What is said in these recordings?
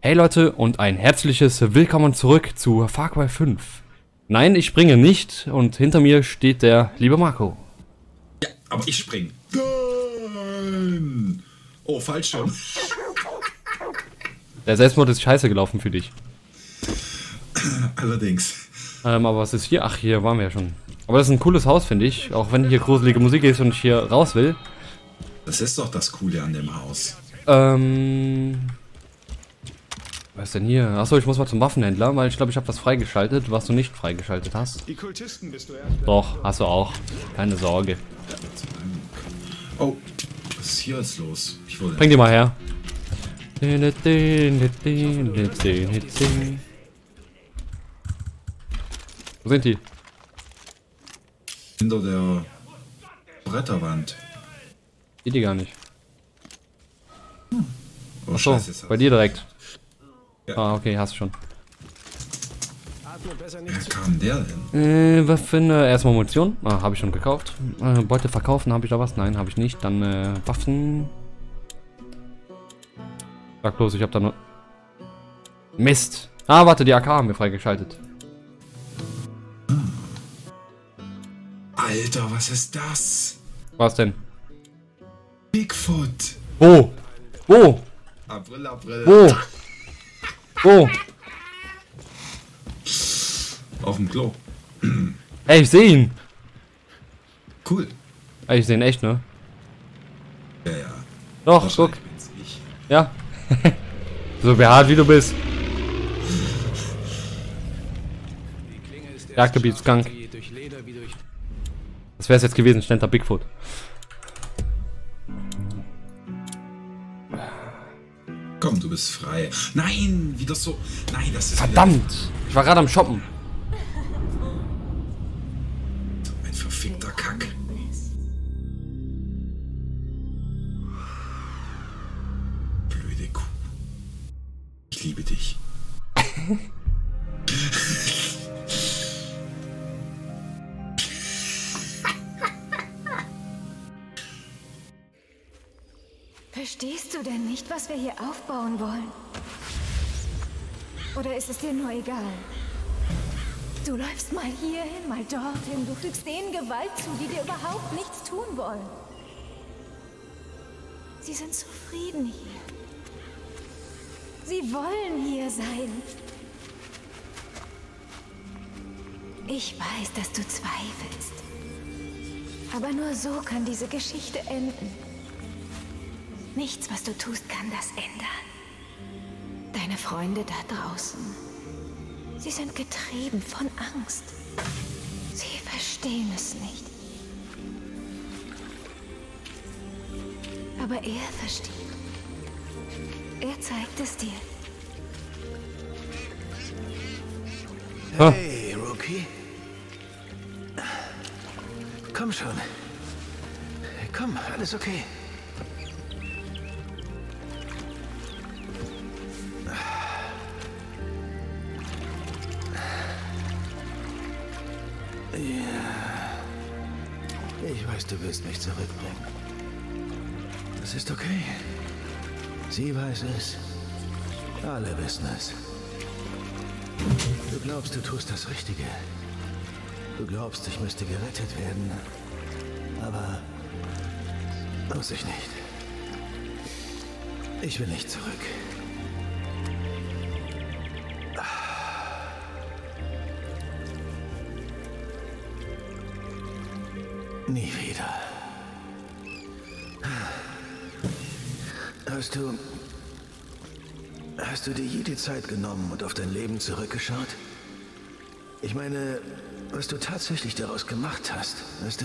Hey Leute und ein herzliches Willkommen zurück zu Far Cry 5. Nein, ich springe nicht und hinter mir steht der liebe Marco. Ja, aber ich spring. Nein! Oh, falsch schon. Der Selbstmord ist scheiße gelaufen für dich. Allerdings. Aber was ist hier? Ach, hier waren wir ja schon. Aber das ist ein cooles Haus, finde ich. Auch wenn hier gruselige Musik ist und ich hier raus will. Das ist doch das Coole an dem Haus. Was ist denn hier? Achso, ich muss mal zum Waffenhändler, weil ich glaube, ich habe was freigeschaltet, was du nicht freigeschaltet hast. Die Kultisten bist du erst. Doch, hast du auch. Keine Sorge. Oh, was ist hier jetzt los? Ich wurde. Bring die mal her. Wo sind die? Hinter der Bretterwand. Die gar nicht. Oh, Achso, Scheiße, jetzt bei dir direkt. Ja. Ah, okay, hast du schon. Atme besser Wer nicht zu. kam der denn? Waffen, erstmal Munition. Ah, habe ich schon gekauft. Beute verkaufen, habe ich da was? Nein, habe ich nicht. Dann Waffen. Sag bloß, ich habe da nur... Mist. Ah, warte, die AK haben wir freigeschaltet. Alter, was ist das? Was denn? Bigfoot. Wo? Wo? April, April. Wo? Wo? Auf dem Klo. Ey, ich sehe ihn. Cool. Ey, ich sehe ihn echt, ne? Ja, ja. Doch, Wahrscheinlich guck. bin's ich. Ja. So behaart wie du bist. Die Klinge ist erst Jagdgebietsgang. scharf, durch Leder wie durch. Das wäre es jetzt gewesen, stand da Bigfoot. Komm, du bist frei. Nein, wieder so. Nein, das ist Verdammt! Ich war gerade am Shoppen. wieder ein verfickter Kack. Blöde Kuh. Ich liebe dich. Verstehst du denn nicht, was wir hier aufbauen wollen? Oder ist es dir nur egal? Du läufst mal hierhin, mal dorthin. Du fügst denen Gewalt zu, die dir überhaupt nichts tun wollen. Sie sind zufrieden hier. Sie wollen hier sein. Ich weiß, dass du zweifelst. Aber nur so kann diese Geschichte enden. Nichts, was du tust, kann das ändern. Deine Freunde da draußen, sie sind getrieben von Angst. Sie verstehen es nicht. Aber er versteht. Er zeigt es dir. Hey, Rookie. Komm schon. Komm, alles okay. Ich weiß, du willst mich zurückbringen. Das ist okay. Sie weiß es. Alle wissen es. Du glaubst, du tust das Richtige. Du glaubst, ich müsste gerettet werden. Aber muss ich nicht. Ich will nicht zurück. Nie wieder. Hast du dir je die Zeit genommen und auf dein Leben zurückgeschaut? Ich meine, was du tatsächlich daraus gemacht hast, weißt du?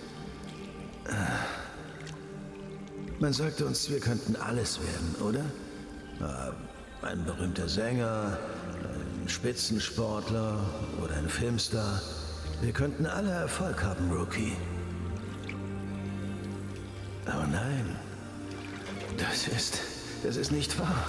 Man sagte uns, wir könnten alles werden, oder? Ein berühmter Sänger, ein Spitzensportler oder ein Filmstar. Wir könnten alle Erfolg haben, Rookie. Aber nein, das ist nicht wahr.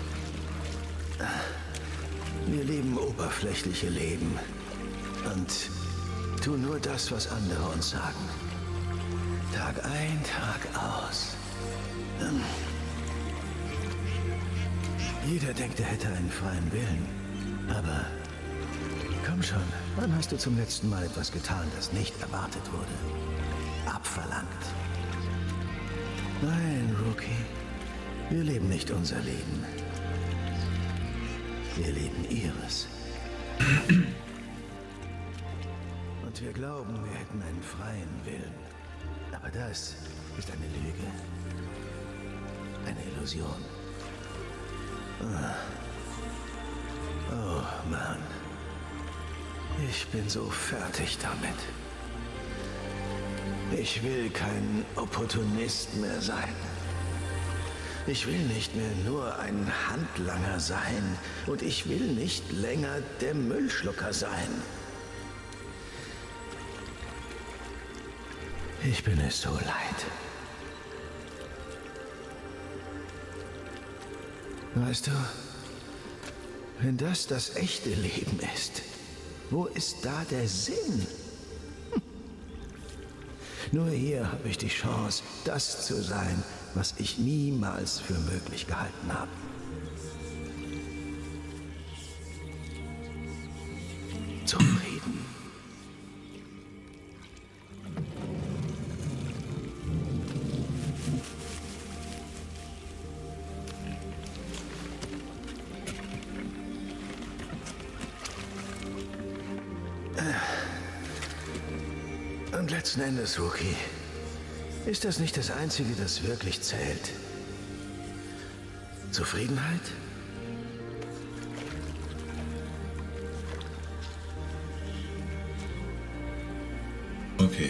Wir leben oberflächliche Leben und tun nur das, was andere uns sagen. Tag ein, Tag aus. Jeder denkt, er hätte einen freien Willen. Aber komm schon, wann hast du zum letzten Mal etwas getan, das nicht erwartet wurde? Abverlangt. Nein, Rookie. Wir leben nicht unser Leben. Wir leben ihres. Und wir glauben, wir hätten einen freien Willen. Aber das ist eine Lüge. Eine Illusion. Oh, Mann. Ich bin so fertig damit. Ich will kein Opportunist mehr sein. Ich will nicht mehr nur ein Handlanger sein. Und ich will nicht länger der Müllschlucker sein. Ich bin es so leid. Weißt du, wenn das das echte Leben ist, wo ist da der Sinn? Nur hier habe ich die Chance, das zu sein, was ich niemals für möglich gehalten habe. Zufrieden. Und letzten Endes, Rookie, ist das nicht das Einzige, das wirklich zählt? Zufriedenheit? Okay.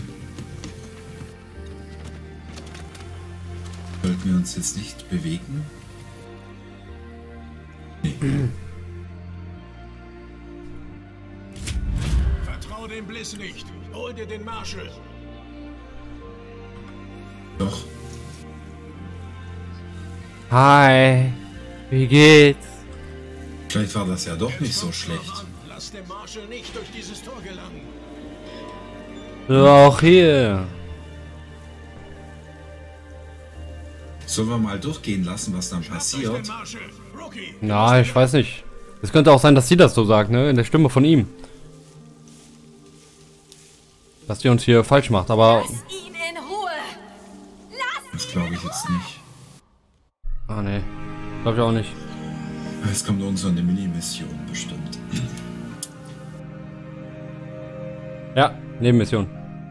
Sollten wir uns jetzt nicht bewegen? Nee. Vertrau dem Bliss nicht. Hol dir den Marshall. Doch. Hi, wie geht's? Vielleicht war das ja doch nicht so schlecht. Lass den Marshall nicht durch dieses Tor gelangen. So, auch hier. Sollen wir mal durchgehen lassen, was dann passiert? Ja, ich weiß nicht. Es könnte auch sein, dass sie das so sagt, ne? In der Stimme von ihm. Dass die uns hier falsch macht, aber... Lass ihn in Ruhe! Lass Das glaube ich jetzt nicht. Ah, ne. Glaube ich auch nicht. Es kommt irgend so eine Mini-Mission bestimmt. Ja, Nebenmission.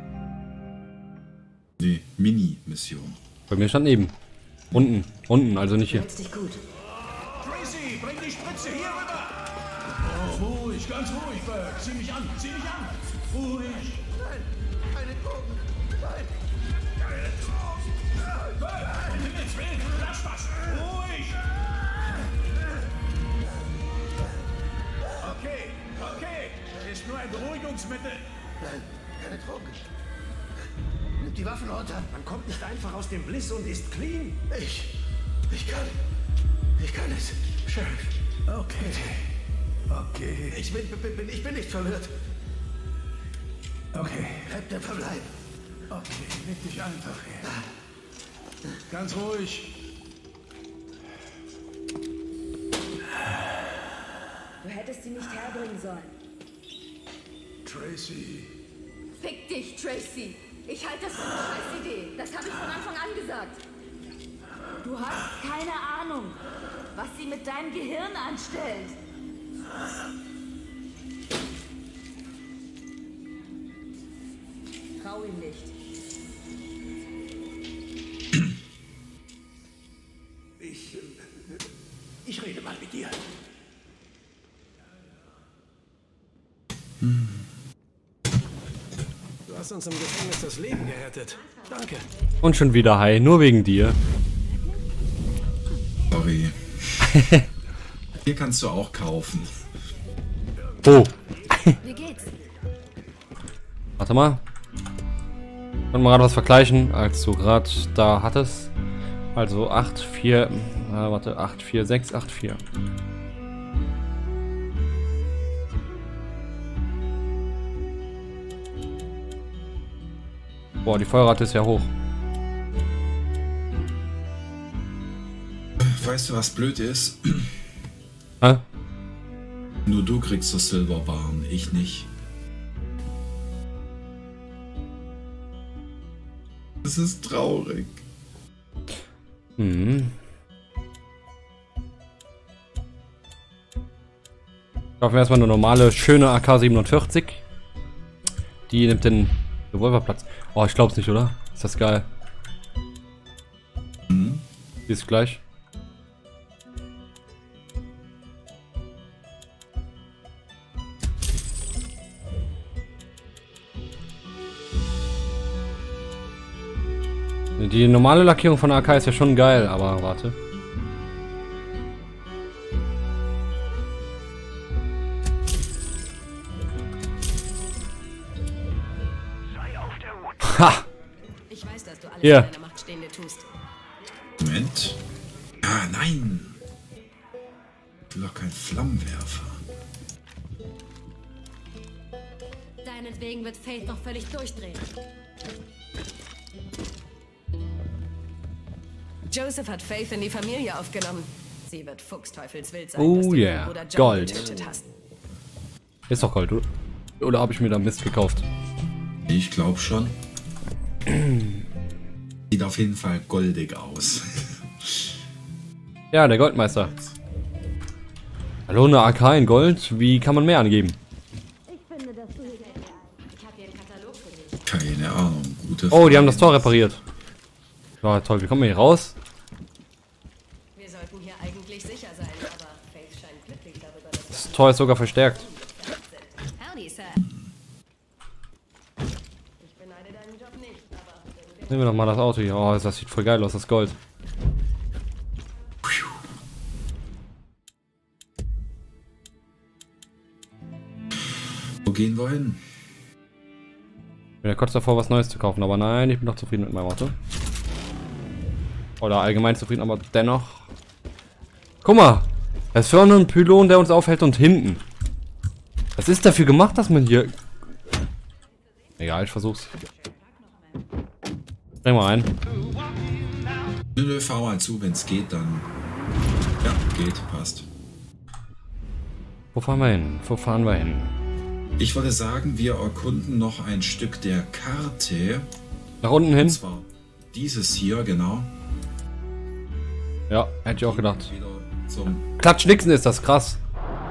Nee, Mini-Mission. Bei mir stand neben. Unten, also nicht hier. Tracy, bring die Spritze hier rüber! Oh, ruhig, ganz ruhig, Burke. Zieh mich an, zieh mich an! Ruhig! Nein, keine Drogen. Nein. Keine Drogen! Burke, um Himmels Willen, lass was! Ruhig! Okay. Ist nur ein Beruhigungsmittel. Nein, keine Drogen. Nimm die Waffen runter. Man kommt nicht einfach aus dem Bliss und ist clean. Ich kann es. Sheriff. Okay. Ich bin nicht verwirrt. Okay. Captain, verbleib. Okay, leg dich einfach her. Ganz ruhig. Du hättest sie nicht herbringen sollen. Tracy. Fick dich, Tracy. Ich halte das für eine scheiß Idee. Das habe ich von Anfang an gesagt. Du hast keine Ahnung, was sie mit deinem Gehirn anstellt. Trau ihm nicht. Ich rede mal mit dir. Du hast uns im Gefängnis das Leben gerettet. Danke. Und schon wieder hi, nur wegen dir. Sorry. Hier kannst du auch kaufen. Oh. Wie geht's? Warte mal. Können wir gerade was vergleichen, als du gerade da hattest. Also 8, 4, warte, 8, 4, 6, 8, 4. Boah, die Feuerrate ist ja hoch. Weißt du, was blöd ist? Hä? Nur du kriegst das Silberbarren, ich nicht. Das ist traurig. Mhm. Kaufen wir erstmal eine normale, schöne AK-47. Die nimmt den Revolverplatz. Oh, ich glaub's nicht, oder? Ist das geil. Mhm. Die ist gleich. Die normale Lackierung von AK ist ja schon geil, aber warte. Ha! Ich weiß, dass du alles Hier. in deiner Macht Stehende tust. Moment. Ah, nein. Ich will doch kein Flammenwerfer. Deinetwegen wird Faith noch völlig durchdrehen. Joseph hat Faith in die Familie aufgenommen. Sie wird fuchsteufelswild sein, Oh dass du yeah, ihren Bruder John Gold. getötet hast. Ist doch Gold, oder? Oder habe ich mir da Mist gekauft? Ich glaube schon. Sieht auf jeden Fall goldig aus. Ja, der Goldmeister. Hallo, eine AK in Gold? Wie kann man mehr angeben? Ich habe hier einen Katalog für dich. Keine Ahnung. Gute Oh, die haben Frage. das Tor repariert. Ja, toll. Wie kommen wir hier raus? Wir sollten hier eigentlich sicher sein, aber Faith scheint glücklich darüber, dass Das Tor ist sogar verstärkt. wir sind. Howdy, Sir. Ich beneide deinen Job nicht, aber Nehmen wir doch mal das Auto hier. Oh, das sieht voll geil aus, das Gold. Wo gehen wir hin? Ich bin ja kurz davor, was Neues zu kaufen, aber nein, ich bin noch zufrieden mit meinem Auto. Oder allgemein zufrieden, aber dennoch. Guck mal! Da ist vorne ein Pylon, der uns aufhält und hinten. Was ist dafür gemacht, dass man hier... Egal, ich versuch's. Bring mal rein. Nö, fahr mal zu, wenn es geht, dann... Ja, geht, passt. Wo fahren wir hin? Wo fahren wir hin? Ich würde sagen, wir erkunden noch ein Stück der Karte. Nach unten Und hin? zwar dieses hier, genau. Ja, hätte ich auch gedacht. Wieder zum Klatsch-Nixon ist das, krass.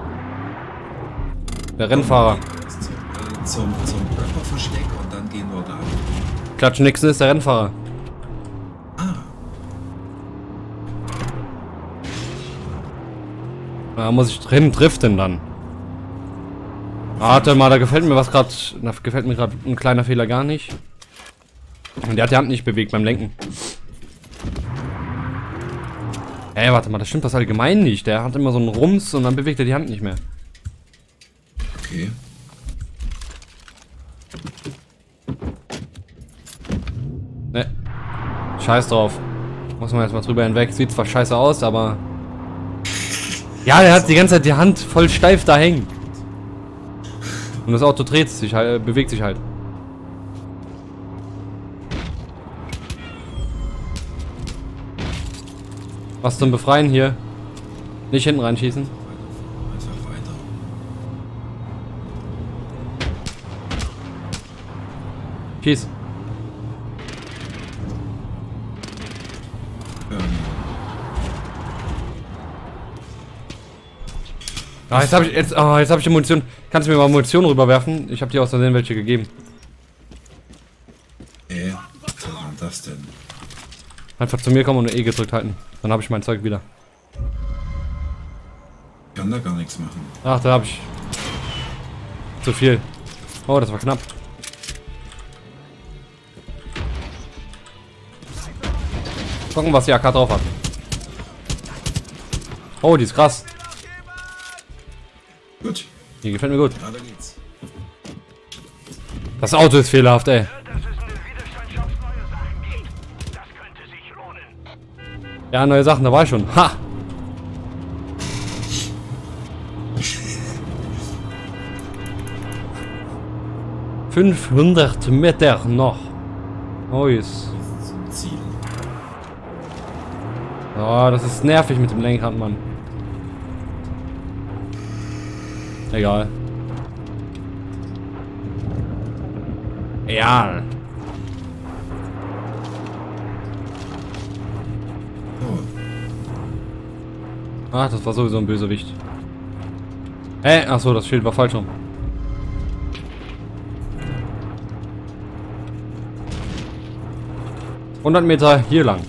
Der Rennfahrer. zum Rapper-Versteck und dann gehen wir da. Klatsch-Nixon ist der Rennfahrer. Ah, Da muss ich drin driften dann. Warte mal, da gefällt mir was gerade. Da gefällt mir gerade ein kleiner Fehler gar nicht. Und der hat die Hand nicht bewegt beim Lenken. Ey, warte mal, das stimmt das allgemein nicht. Der hat immer so einen Rums und dann bewegt er die Hand nicht mehr. okay. Ne. Scheiß drauf. Muss man jetzt mal drüber hinweg. Sieht zwar scheiße aus, aber. Ja, der hat die ganze Zeit die Hand voll steif da hängen. Und das Auto dreht sich halt, bewegt sich halt. Was zum Befreien hier? Nicht hinten reinschießen. Einfach weiter. Schieß. Ah, jetzt habe ich jetzt habe ich die Munition. Kannst du mir mal Munition rüberwerfen? Ich habe dir aus Versehen welche gegeben. Was war das denn? Einfach zu mir kommen und eine E gedrückt halten. Dann habe ich mein Zeug wieder. Ich kann da gar nichts machen. Ach, da habe ich zu viel. Oh, das war knapp. Gucken, was die AK drauf hat. Oh, die ist krass. Gut, Die gefällt mir gut. weiter geht's. Das Auto ist fehlerhaft, ey. Dass es in der Widerstandschaft neue Sachen gibt. Das könnte sich lohnen. Ja, neue Sachen, da war ich schon. Ha! ...500 Meter noch. Oh, yes. Zum Ziel. Oh, das ist nervig mit dem Lenkrad, Mann. Egal. Ja. Oh, Ach, das war sowieso ein Bösewicht. Achso, das Schild war falsch rum. ...100 Meter hier lang.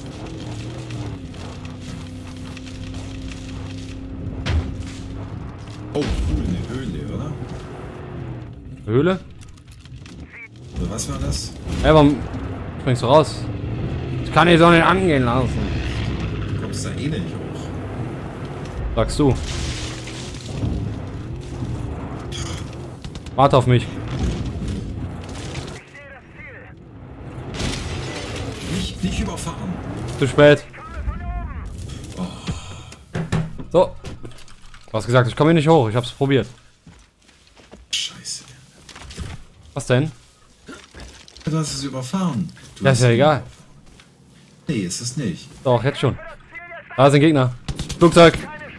oh, cool, eine Höhle, oder? Höhle? Oder was war das? Warum springst du raus? Ich kann die Sonne nicht angehen lassen. Du kommst da eh nicht hoch. Sagst du. Warte auf mich. Nicht überfahren. Zu spät. So. Du hast gesagt, ich komme hier nicht hoch. Ich hab's probiert. Scheiße. Was denn? Du hast es überfahren. Du Ja, ist hast- ja egal. Nee, ist es nicht. Doch, jetzt schon. Da sind Gegner. Flugzeug.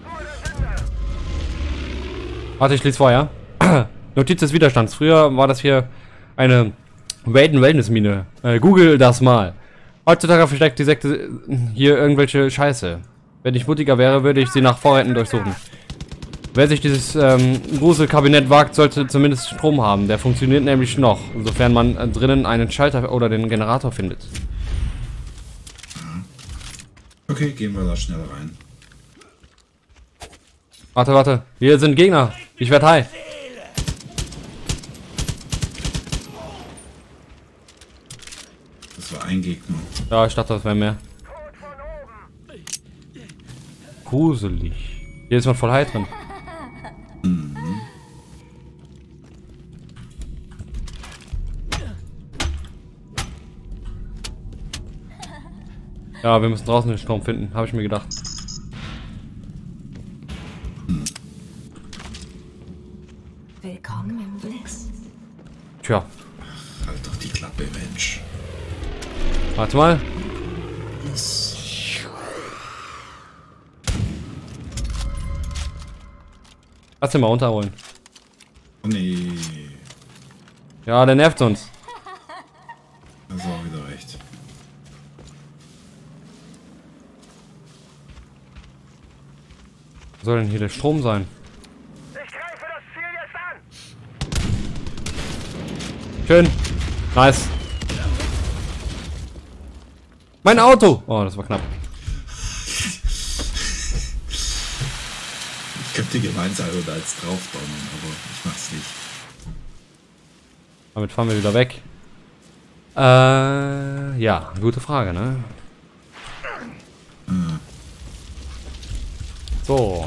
Warte, ich lese vor, ja? Notiz des Widerstands. Früher war das hier eine Wellness-Mine. Google das mal. Heutzutage versteckt die Sekte hier irgendwelche Scheiße. Wenn ich mutiger wäre, würde ich sie nach Vorräten durchsuchen. Wer sich dieses Gruselkabinett wagt, sollte zumindest Strom haben. Der funktioniert nämlich noch, sofern man drinnen einen Schalter oder den Generator findet. Okay, gehen wir da schnell rein. Warte, warte. Hier sind Gegner. Ich werde high. Das war ein Gegner. Ja, ich dachte, das wäre mehr. Gruselig. Hier ist man voll high drin. Ja, wir müssen draußen den Strom finden, habe ich mir gedacht. Willkommen im Bliss. Tja, Halt doch die Klappe, Mensch. warte mal. Lass den mal runterholen. Oh nee. Ja, der nervt uns. Das war auch wieder recht. Was soll denn hier der Strom sein? Ich greife das Ziel jetzt an! Schön. Nice. Mein Auto! Oh, das war knapp. Ich könnte gemeinsam da jetzt draufbauen, aber ich mach's nicht. Damit fahren wir wieder weg. Ja, gute Frage, ne? So.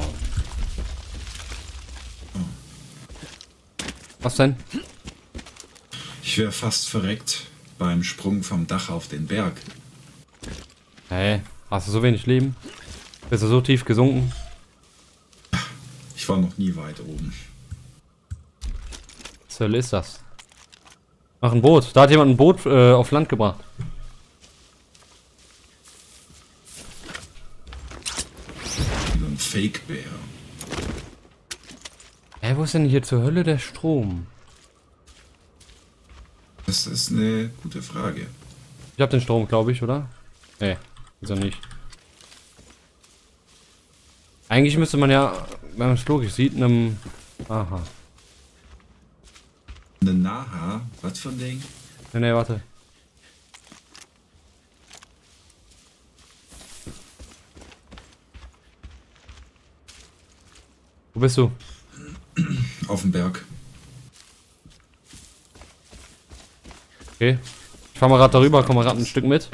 Was denn? Ich wäre fast verreckt beim Sprung vom Dach auf den Berg. Hey, hast du so wenig Leben? Bist du so tief gesunken? Ich war noch nie weit oben. Was zur Hölle ist das? Ach, ein Boot. Da hat jemand ein Boot auf Land gebracht. Wie ein Fake-Bär. Hey, wo ist denn hier zur Hölle der Strom? Das ist eine gute Frage. Ich hab den Strom, glaube ich, oder? Nee, wieso nicht? Eigentlich müsste man ja, wenn man es logisch sieht, einem... Aha. Eine Naha? Was für ein Ding? Nee, nee, warte. Wo bist du? Auf dem Berg. Okay. Ich fahr mal gerade darüber, komm mal gerade ein Stück mit.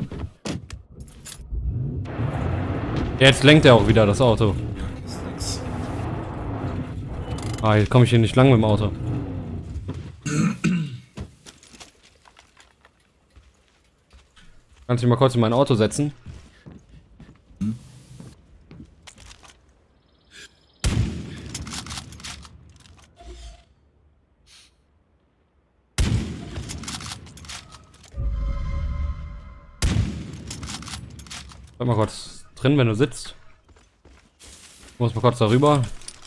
Jetzt lenkt er auch wieder das Auto. Ja, ist nix. Ah, jetzt komme ich hier nicht lang mit dem Auto. Kannst du dich mal kurz in mein Auto setzen? Warte mal kurz. drin, wenn du sitzt. Ich muss mal kurz darüber.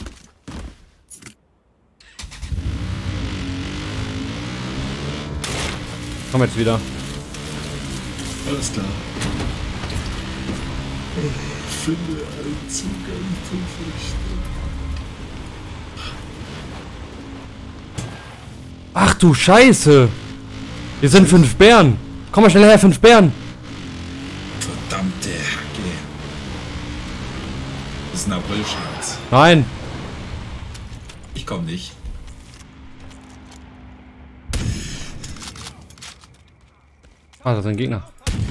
Komm jetzt wieder. Alles klar. Finde einen Zugang zum Frühstück. Ach du Scheiße! Hier sind 5 Bären! Komm mal schnell her, 5 Bären! Verdammte Hacke. Das ist ein Aprilscherz. Nein! Ich komm nicht. Ah, das sind Gegner.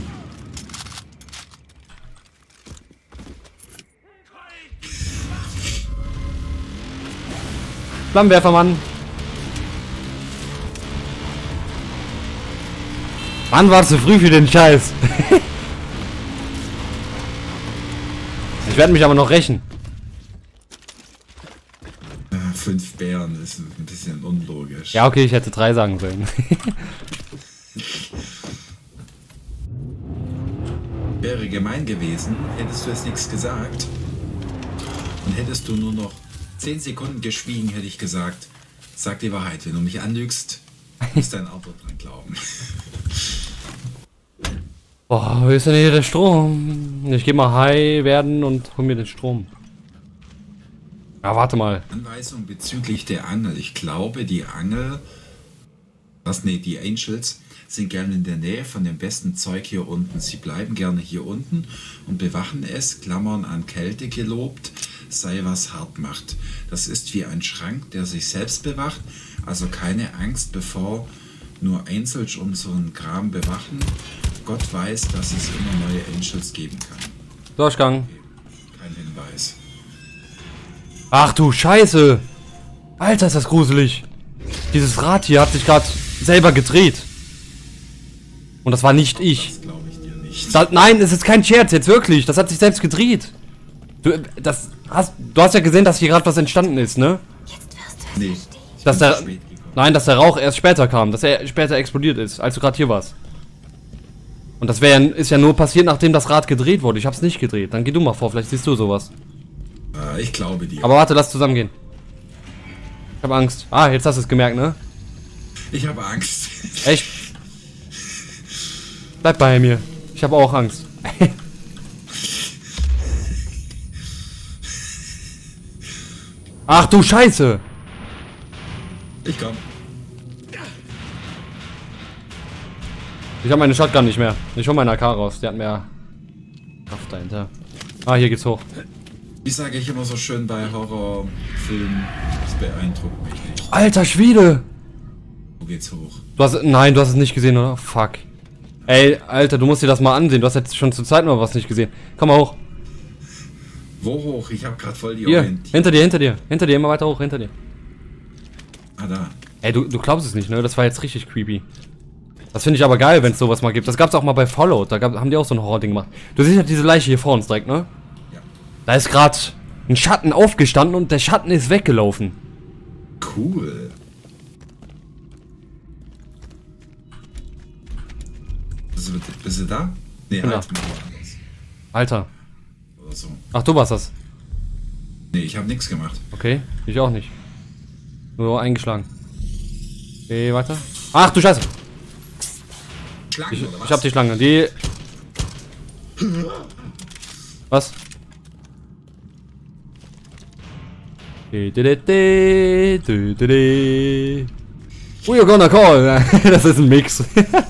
Flammenwerfer, Mann! Mann, war zu früh für den Scheiß! Ich werde mich aber noch rächen. 5 Bären ist ein bisschen unlogisch. Ja, okay, ich hätte 3 sagen sollen. Wäre gemein gewesen, hättest du jetzt nichts gesagt. Und hättest du nur noch 10 Sekunden geschwiegen, hätte ich gesagt, sag die Wahrheit, wenn du mich anlügst, ist dein Auto dran glauben. Boah, wo ist denn hier der Strom? Ich geh mal high werden und hol mir den Strom. Ja, warte mal. Anweisung bezüglich der Angel. Ich glaube, die Angel, die Angels sind gerne in der Nähe von dem besten Zeug hier unten. Sie bleiben gerne hier unten und bewachen es, Klammern an Kälte gelobt, sei was hart macht. Das ist wie ein Schrank, der sich selbst bewacht, also keine Angst, bevor nur Angels unseren Kram bewachen. Gott weiß, dass es immer neue Angels geben kann. Durchgang. Kein Hinweis. Ach du Scheiße! Alter, ist das gruselig! Dieses Rad hier hat sich gerade selber gedreht. Und das war nicht ich. Das glaube ich dir nicht. Nein, es ist kein Scherz, jetzt wirklich. Das hat sich selbst gedreht. Du hast ja gesehen, dass hier gerade was entstanden ist, ne? Nee. Dass der Rauch erst später kam, dass er später explodiert ist, als du gerade hier warst. Und das ist ja nur passiert, nachdem das Rad gedreht wurde. Ich hab's nicht gedreht. Dann geh du mal vor, vielleicht siehst du sowas. Ich glaube dir. Aber warte, lass zusammengehen. Ich hab Angst. Ah, jetzt hast du es gemerkt, ne? Ich habe Angst. Echt? Bleib bei mir. Ich habe auch Angst. Ach du Scheiße! Ich komm. Ich habe meine Shotgun nicht mehr. Ich hol meine AK raus. Die hat mehr Kraft dahinter. Ah, hier geht's hoch. Wie sage ich immer so schön bei Horrorfilmen, das beeindruckt mich nicht. Alter Schwede! Wo geht's hoch? Nein, du hast es nicht gesehen, oder? Fuck. Ey, Alter, du musst dir das mal ansehen. Du hast jetzt schon zur Zeit noch was nicht gesehen. Komm mal hoch. Wo hoch? Ich habe gerade voll die Hier, Orientierung. hinter dir. Hinter dir, immer weiter hoch, hinter dir. Ah, da. Ey, du glaubst es nicht, ne? Das war jetzt richtig creepy. Das finde ich aber geil, wenn es sowas mal gibt. Das gab's auch mal bei Fallout. Da haben die auch so ein Horror-Ding gemacht. Du siehst ja diese Leiche hier vor uns direkt, ne? Ja. Da ist gerade ein Schatten aufgestanden und der Schatten ist weggelaufen. Cool. Bist du da? Nee, Ja. halt mal woanders. Alter. Oder so. Ach, du warst das. Nee, ich habe nichts gemacht. Okay, ich auch nicht. Nur eingeschlagen. Okay, weiter. Ach du Scheiße. Schlangen oder was? Ich hab die Schlange. Die. Was? We're gonna call. Das ist ein Mix.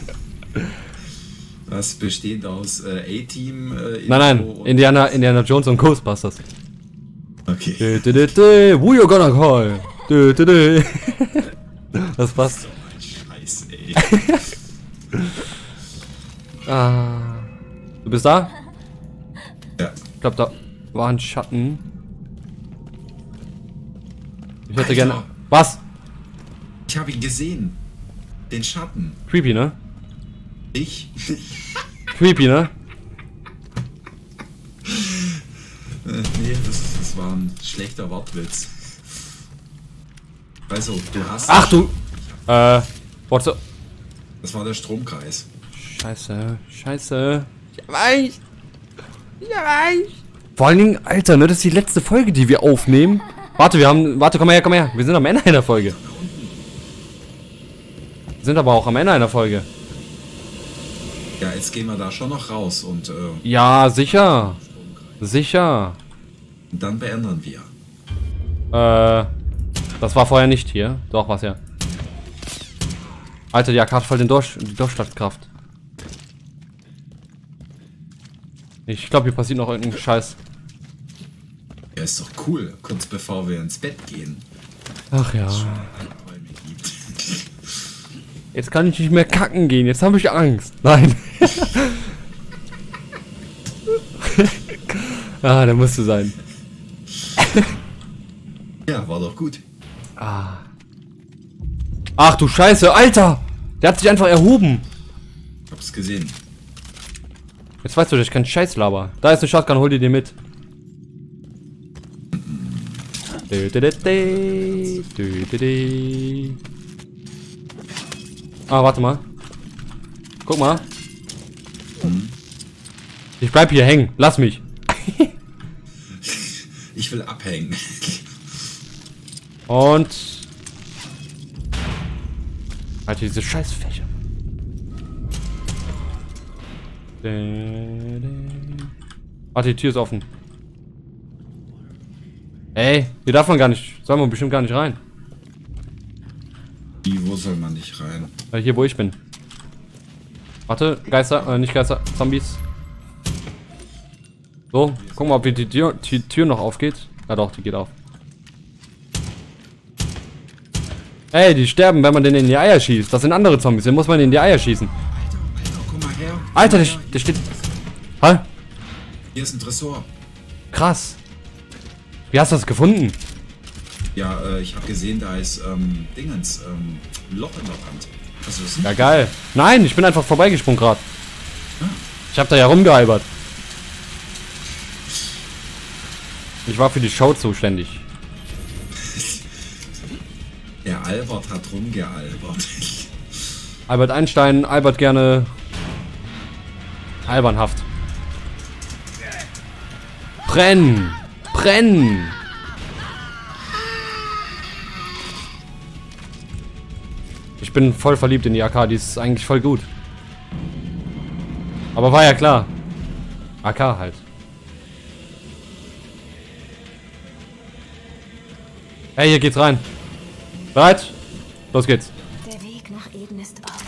Was besteht aus A-Team? Nein, Indiana Jones und Ghostbusters. Okay. We're gonna call. Das passt. Scheiße, ey. Du bist da? Ja. Ich glaube, da war ein Schatten. Ich hätte Alter. gerne. Was? Ich habe ihn gesehen. Den Schatten. Creepy, ne? Ich? Creepy, ne? Nee, das war ein schlechter Wortwitz. Also, du hast... Ach du. What's up? Das war der Stromkreis. Scheiße. Ich weiß. Vor allen Dingen, Alter, ne, das ist die letzte Folge, die wir aufnehmen. Warte, komm mal her. Wir sind am Ende einer Folge. Wir sind aber auch am Ende einer Folge. Ja, jetzt gehen wir da schon noch raus und Ja, sicher. Sicher. dann beenden wir. Das war vorher nicht hier. Doch, war's ja. Alter, die AK hat voll die Durchschlagskraft. Ich glaube, hier passiert noch irgendein Scheiß. Ja, ist doch cool, kurz bevor wir ins Bett gehen. Ach ja. Träume gibt. Jetzt kann ich nicht mehr kacken gehen. Jetzt habe ich Angst. Nein. Ah, der musste sein. Ja, war doch gut. Ach du Scheiße, Alter! Der hat sich einfach erhoben. Hab's gesehen. Jetzt weißt du, dass ich keinen Scheiß laber. Da ist eine Shotgun, hol dir mit. Ah, warte mal. Guck mal. Ich bleib hier hängen. Lass mich. Ich will abhängen. Und... Alter, diese Scheißfächer. Warte, die Tür ist offen. Ey, hier darf man gar nicht... Soll man bestimmt gar nicht rein. Wie, wo soll man nicht rein? Hier, wo ich bin. Warte, Geister, nicht Geister, Zombies. So, guck mal, ob die Tür noch aufgeht. Ja doch, die geht auf. Ey, die sterben, wenn man denen in die Eier schießt. Das sind andere Zombies, den muss man in die Eier schießen. Alter, komm mal her. Alter, der steht... Hä? Hier ist ein Tresor. Krass. Wie hast du das gefunden? Ja, ich habe gesehen, da ist, Dingens, Loch in der Wand. Hast du das nicht? Ja, geil. Nein, ich bin einfach vorbeigesprungen gerade. Ich hab da ja rumgealbert. Ich war für die Show zuständig. Der Albert hat rumgealbert. Albert Einstein, Albert gerne... albernhaft. Brenn! Brenn! Ich bin voll verliebt in die AK, die ist eigentlich voll gut. Aber war ja klar. AK halt. Hey, hier geht's rein. Bereit? Los geht's. Der Weg nach Eden ist offen.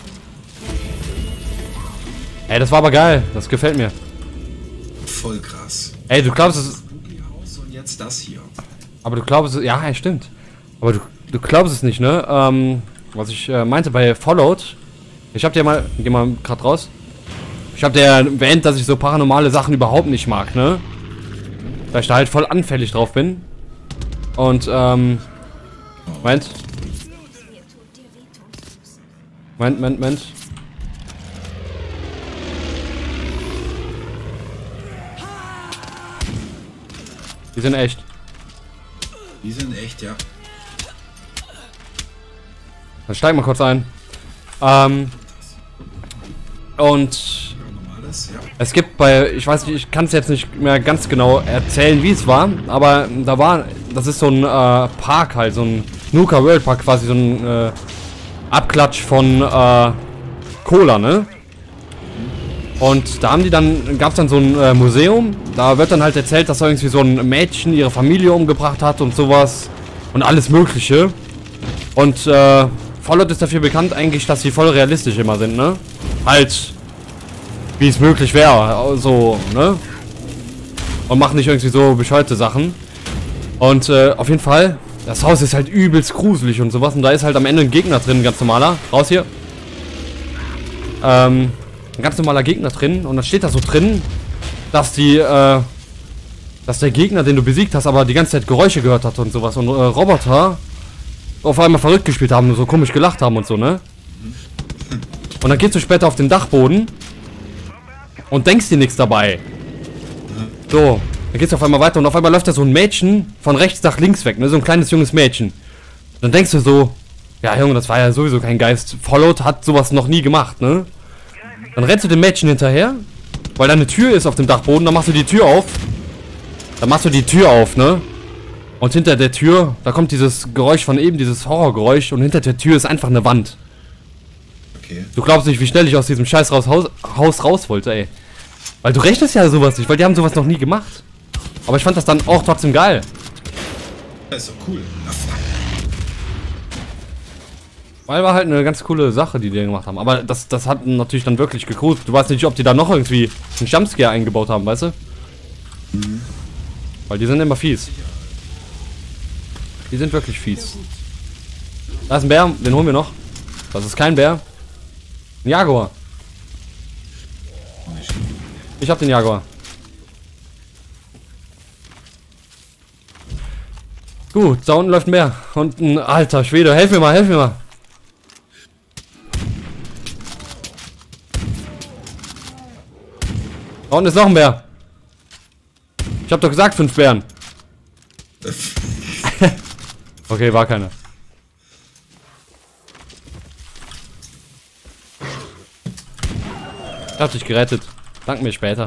Ey, das war aber geil. Das gefällt mir. Voll krass. Ey, du glaubst es... Haus und jetzt das hier. Aber du glaubst es... Ja, stimmt. Aber du glaubst es nicht, ne? Was ich meinte bei Fallout. Ich hab dir mal... Geh mal grad raus. Ich hab dir erwähnt, dass ich so paranormale Sachen überhaupt nicht mag, ne? Weil ich da halt voll anfällig drauf bin. Und, Moment. Moment. Die sind echt. Die sind echt, ja. Dann steig mal kurz ein. Und Normales, ja. es gibt ich weiß nicht, ich kann es jetzt nicht mehr ganz genau erzählen, wie es war, aber das ist so ein Park halt, so ein Nuka World Park quasi, so ein Abklatsch von Cola, ne? Und da haben die dann, gab es dann so ein Museum, da wird dann halt erzählt, dass irgendwie so ein Mädchen ihre Familie umgebracht hat und sowas und alles mögliche. Und Fallout ist dafür bekannt eigentlich, dass sie voll realistisch immer sind, ne? Halt, wie es möglich wäre, so, ne? Und machen nicht irgendwie so bescheuerte Sachen. Und auf jeden Fall, das Haus ist halt übelst gruselig und sowas. Und da ist halt am Ende ein Gegner drin, ein ganz normaler. Raus hier. Ein ganz normaler Gegner drin. Und dann steht da so drin, dass dass der Gegner, den du besiegt hast, aber die ganze Zeit Geräusche gehört hat und sowas. Und Roboter auf einmal verrückt gespielt haben und so komisch gelacht haben und so, ne? Und dann gehst du später auf den Dachboden und denkst dir nichts dabei. So, dann geht's auf einmal weiter und auf einmal läuft da so ein Mädchen von rechts nach links weg, ne? So ein kleines junges Mädchen. Dann denkst du so, ja Junge, das war ja sowieso kein Geist. Fallout hat sowas noch nie gemacht, ne? Dann rennst du dem Mädchen hinterher Weil da eine Tür ist auf dem Dachboden, dann machst du die Tür auf. Dann machst du die Tür auf, ne? Und hinter der Tür, da kommt dieses Geräusch von eben, dieses Horrorgeräusch. Und hinter der Tür ist einfach eine Wand. Okay. Du glaubst nicht, wie schnell ich aus diesem scheiß Haus raus wollte, ey. Weil du rechnest ja sowas nicht, weil die haben sowas noch nie gemacht. Aber ich fand das dann auch trotzdem geil. Das ist so cool. Na, fuck. Weil war halt eine ganz coole Sache, die gemacht haben. Aber das hat natürlich dann wirklich gegruselt. Du weißt nicht, ob die da noch irgendwie einen Jumpscare eingebaut haben, weißt du? Mhm. Weil die sind immer fies. Die sind wirklich fies. Da ist ein Bär, den holen wir noch. Das ist kein Bär. Ein Jaguar. Ich hab den Jaguar. Gut, da unten läuft ein Bär. Und ein alter Schwede. Helf mir mal, helf mir mal. Da unten ist noch ein Bär. Ich hab doch gesagt 5 Bären. Okay, war keiner. Ich hab dich gerettet. Dank mir später.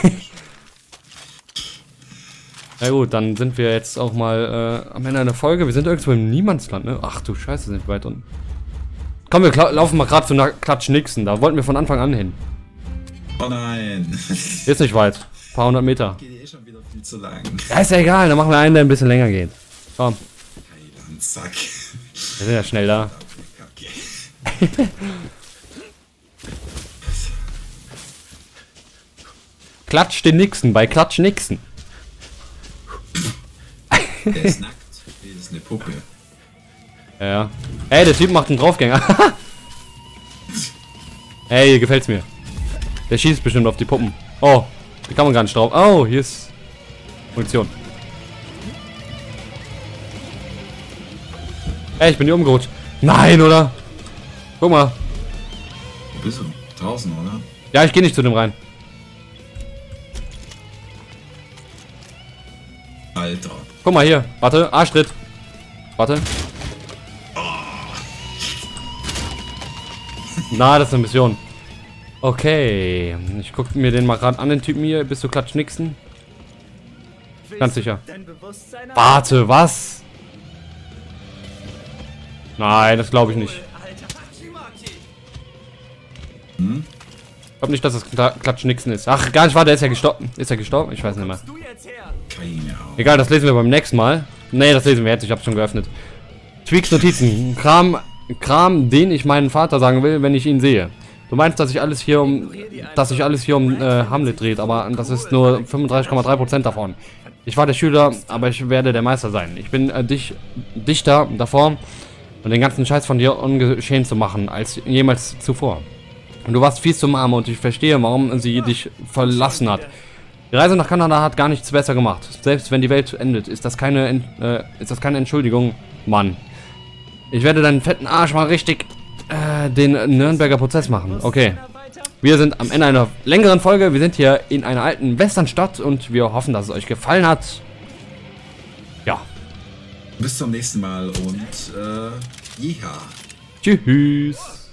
Na gut, dann sind wir jetzt auch mal am Ende einer Folge. Wir sind irgendwo im Niemandsland, ne? Ach du Scheiße, sind wir weit unten. Komm, wir laufen mal gerade zu einer Klatsch-Nixen. Da wollten wir von Anfang an hin. Oh nein. Ist nicht weit. Ein paar 100 Meter. Geht eh schon wieder viel zu lang. Ja, ist ja egal. Dann machen wir einen, der ein bisschen länger geht. Komm. Heiland, Sack. Wir sind ja schnell da. Okay. Klatsch den Nixen bei Klatsch Nixen. Der ist nackt. Das ist eine Puppe. Ja. Ey, der Typ macht einen Draufgänger. Ey, gefällt's mir. Der schießt bestimmt auf die Puppen. Oh, die kann man gar nicht drauf. Oh, hier ist Munition. Ey, ich bin hier umgerutscht. Nein, oder? Guck mal. Wo bist du? Draußen, oder? Ja, ich gehe nicht zu dem rein. Alter. Guck mal hier. Warte, Arschtritt. Warte. Na, das ist eine Mission. Okay. Ich guck mir den mal gerade an, den Typen hier. Bist du Klatsch Nixen? Ganz sicher. Warte, was? Nein, das glaube ich nicht. Hm? Ich glaube nicht, dass das Klatsch Nixen ist. Ach, gar nicht, warte, der ist ja gestorben. Ist er gestorben? Ich weiß nicht mehr. Keine Ahnung. Egal, das lesen wir beim nächsten Mal. Nee, das lesen wir jetzt. Ich hab's schon geöffnet. Tweaks Notizen. Kram, den ich meinen Vater sagen will, wenn ich ihn sehe. Du meinst, dass sich alles hier um Hamlet dreht, aber das ist nur 35,3% davon. Ich war der Schüler, aber ich werde der Meister sein. Ich bin dichter davor, den ganzen Scheiß von dir ungeschehen zu machen, als jemals zuvor. Und du warst fies zum Arme und ich verstehe, warum sie dich verlassen hat. Die Reise nach Kanada hat gar nichts besser gemacht. Selbst wenn die Welt endet, ist das keine Entschuldigung, Mann. Ich werde deinen fetten Arsch mal richtig den Nürnberger Prozess machen. Okay. Wir sind am Ende einer längeren Folge. Wir sind hier in einer alten Westernstadt und wir hoffen, dass es euch gefallen hat. Ja. Bis zum nächsten Mal und jeha. Tschüss.